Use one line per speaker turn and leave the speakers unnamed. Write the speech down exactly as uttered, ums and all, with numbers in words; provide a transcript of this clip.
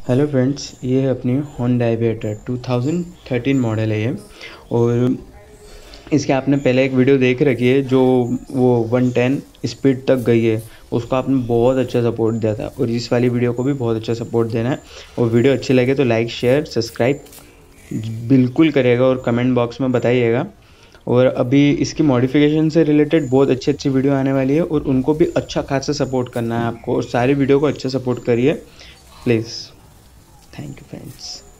Hello friends, ये है अपनी Honda aviator two thousand thirteen model है ये। और इसके आपने पहले एक वीडियो देख रखी है जो वो वन टेन स्पीड तक गई है, उसको आपने बहुत अच्छा सपोर्ट दिया था। और इस वाली वीडियो को भी बहुत अच्छा सपोर्ट देना है। और वीडियो अच्छी लगे तो लाइक शेयर सब्सक्राइब बिल्कुल करिएगा और कमेंट बॉक्स में बताइएगा। और अभी इसकी मॉडिफिकेशन से रिलेटेड बहुत अच्छी अच्छी वीडियो आने वाली है और उनको भी अच्छा खासा सपोर्ट करना है आपको। और सारी वीडियो को अच्छा सपोर्ट करिए प्लीज़। Thank you friends.